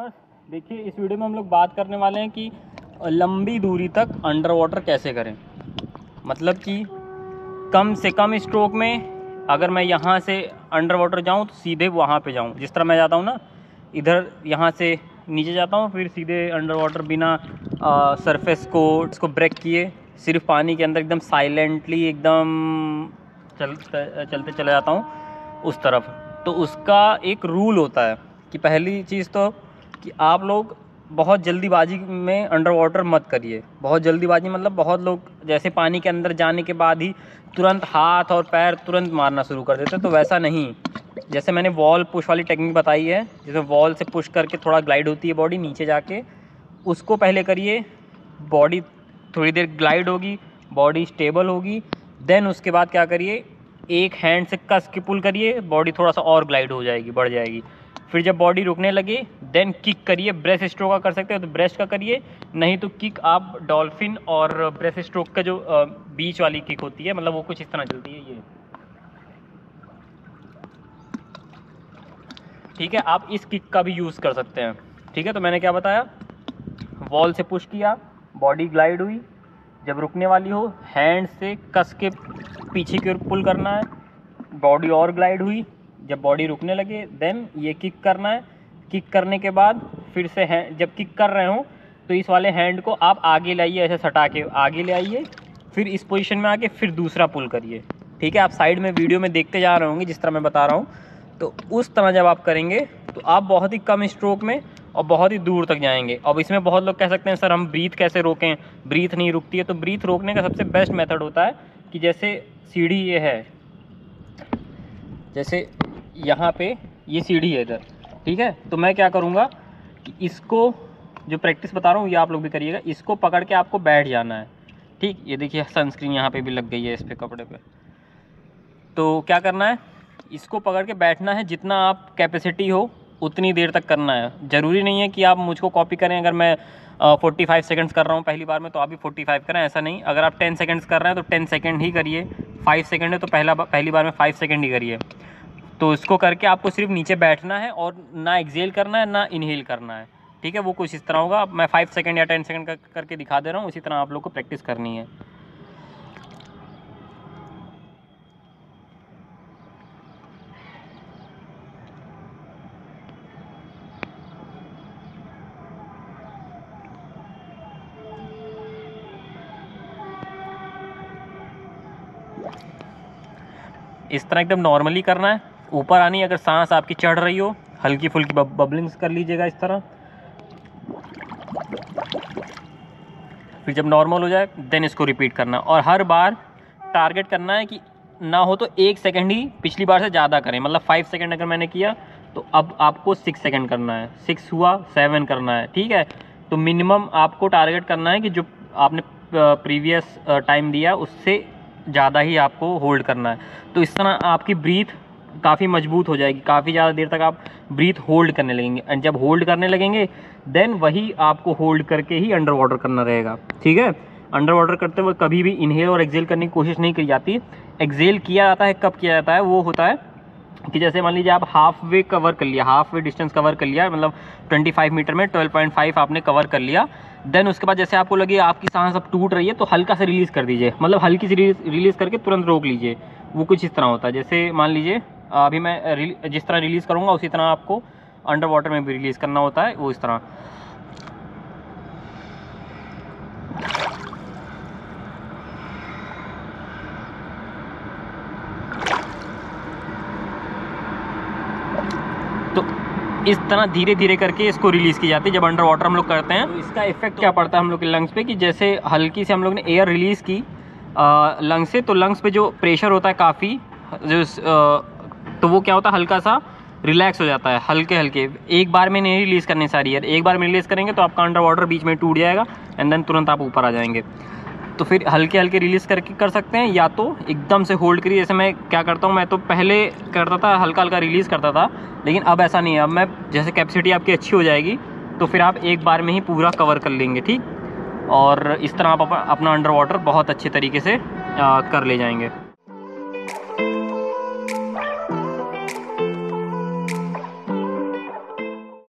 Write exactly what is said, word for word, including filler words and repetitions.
Swimmers, देखिए इस video में हम लोग बात करने वाले हैं कि लंबी दूरी तक अंडर वाटर कैसे करें। मतलब कि कम से कम स्ट्रोक में अगर मैं यहाँ से अंडर वाटर जाऊँ तो सीधे वहाँ पे जाऊँ। जिस तरह मैं जाता हूँ ना, इधर यहाँ से नीचे जाता हूँ, फिर सीधे अंडर वाटर बिना सरफेस को इसको ब्रेक किए सिर्फ पानी के अंदर एकदम साइलेंटली एकदम चलते चलते चले जाता हूँ उस तरफ। तो उसका एक रूल होता है कि पहली चीज़ तो कि आप लोग बहुत जल्दीबाजी में अंडर वाटर मत करिए। बहुत जल्दीबाजी मतलब बहुत लोग जैसे पानी के अंदर जाने के बाद ही तुरंत हाथ और पैर तुरंत मारना शुरू कर देते, तो वैसा नहीं। जैसे मैंने वॉल पुश वाली टेक्निक बताई है, जिसमें वॉल से पुश करके थोड़ा ग्लाइड होती है बॉडी नीचे जाके, उसको पहले करिए। बॉडी थोड़ी देर ग्लाइड होगी, बॉडी स्टेबल होगी, देन उसके बाद क्या करिए, एक हैंड से कस के पुल करिए, बॉडी थोड़ा सा और ग्लाइड हो जाएगी, बढ़ जाएगी। फिर जब बॉडी रुकने लगे देन किक करिए। ब्रेस्ट स्ट्रोक का कर सकते हो तो ब्रेस्ट का करिए, नहीं तो किक आप डॉल्फिन और ब्रेस्ट स्ट्रोक का जो बीच वाली किक होती है, मतलब वो कुछ इस तरह चलती है ये, ठीक है। आप इस किक का भी यूज़ कर सकते हैं, ठीक है। तो मैंने क्या बताया, वॉल से पुश किया, बॉडी ग्लाइड हुई, जब रुकने वाली हो हैंड से कस के पीछे की ओर पुल करना है, बॉडी और ग्लाइड हुई, जब बॉडी रुकने लगे देन ये किक करना है। किक करने के बाद फिर से हैंड जब किक कर रहे हो तो इस वाले हैंड को आप आगे लाइए, ऐसे सटा के आगे ले आइए, फिर इस पोजीशन में आके फिर दूसरा पुल करिए, ठीक है। आप साइड में वीडियो में देखते जा रहे होंगे जिस तरह मैं बता रहा हूँ। तो उस तरह जब आप करेंगे तो आप बहुत ही कम स्ट्रोक में और बहुत ही दूर तक जाएंगे। अब इसमें बहुत लोग कह सकते हैं सर हम ब्रीथ कैसे रोकें, ब्रीथ नहीं रुकती है। तो ब्रीथ रोकने का सबसे बेस्ट मेथड होता है कि जैसे सीढ़ी ये है, जैसे यहाँ पे ये सीढ़ी है इधर, ठीक है। तो मैं क्या करूँगा कि इसको जो प्रैक्टिस बता रहा हूँ ये आप लोग भी करिएगा। इसको पकड़ के आपको बैठ जाना है, ठीक। ये देखिए सनस्क्रीन यहाँ पे भी लग गई है इस पे कपड़े पे। तो क्या करना है, इसको पकड़ के बैठना है, जितना आप कैपेसिटी हो उतनी देर तक करना है। ज़रूरी नहीं है कि आप मुझको कॉपी करें। अगर मैं फोर्टी फाइव सेकेंड्स कर रहा हूँ पहली बार में तो आप भी फोर्टी फाइव करें, ऐसा नहीं। अगर आप टेन सेकेंड्स कर रहे हैं तो टेन सेकेंड ही करिए, फाइव सेकेंड है तो पहला पहली बार में फाइव सेकेंड ही करिए। तो इसको करके आपको सिर्फ नीचे बैठना है और ना एक्सेल करना है ना इनहेल करना है, ठीक है। वो कुछ इस तरह होगा। मैं फाइव सेकेंड या टेन सेकेंड कर, करके दिखा दे रहा हूँ, उसी तरह आप लोग को प्रैक्टिस करनी है। इस तरह एकदम नॉर्मली करना है, ऊपर आनी। अगर सांस आपकी चढ़ रही हो हल्की फुल्की बबलिंग्स कर लीजिएगा इस तरह। फिर जब नॉर्मल हो जाए देन इसको रिपीट करना, और हर बार टारगेट करना है कि ना हो तो एक सेकंड ही पिछली बार से ज़्यादा करें। मतलब फाइव सेकंड अगर मैंने किया तो अब आपको सिक्स सेकंड करना है, सिक्स हुआ सेवन करना है, ठीक है। तो मिनिमम आपको टारगेट करना है कि जो आपने प्रीवियस टाइम दिया उससे ज़्यादा ही आपको होल्ड करना है। तो इस तरह आपकी ब्रीथ काफ़ी मजबूत हो जाएगी, काफ़ी ज़्यादा देर तक आप ब्रीथ होल्ड करने लगेंगे। एंड जब होल्ड करने लगेंगे देन वही आपको होल्ड करके ही अंडर वाटर करना रहेगा, ठीक है। अंडर वाटर करते हुए कभी भी इनहेल और एक्सेल करने की कोशिश नहीं की जाती। एक्सेल किया जाता है, कब किया जाता है, वो होता है कि जैसे मान लीजिए आप हाफ वे कवर कर लिया, हाफ वे डिस्टेंस कवर कर लिया, मतलब पच्चीस मीटर में ट्वेल्व पॉइंट फाइव आपने कवर कर लिया। देन उसके बाद जैसे आपको लगे आपकी सांस अब टूट रही है तो हल्का से रिलीज़ कर दीजिए, मतलब हल्की सी रिलीज रिलीज़ करके तुरंत रोक लीजिए। वो कुछ इस तरह होता है। जैसे मान लीजिए अभी मैं जिस तरह रिलीज़ करूँगा उसी तरह आपको अंडर वाटर में भी रिलीज़ करना होता है, वो इस तरह। तो इस तरह धीरे धीरे करके इसको रिलीज़ की जाती है जब अंडर वाटर हम लोग करते हैं। तो इसका इफेक्ट क्या पड़ता है हम लोग के लंग्स पे, कि जैसे हल्की से हम लोग ने एयर रिलीज़ की लंग्स से, तो लंग्स पे जो प्रेशर होता है काफ़ी जो आ, तो वो क्या होता है, हल्का सा रिलैक्स हो जाता है, हल्के हल्के। एक बार में नहीं रिलीज़ करनी सारी एयर, एक बार में रिलीज़ करेंगे तो आपका अंडर वाटर बीच में टूट जाएगा एंड देन तुरंत आप ऊपर आ जाएंगे। तो फिर हल्के हल्के रिलीज़ करके कर सकते हैं, या तो एकदम से होल्ड करिए। जैसे मैं क्या करता हूँ, मैं तो पहले करता था हल्का हल्का रिलीज़ करता था, लेकिन अब ऐसा नहीं है। अब मैं जैसे कैपेसिटी आपकी अच्छी हो जाएगी तो फिर आप एक बार में ही पूरा कवर कर लेंगे, ठीक। और इस तरह आप अपना अंडर वाटर बहुत अच्छे तरीके से आ, कर ले जाएंगे।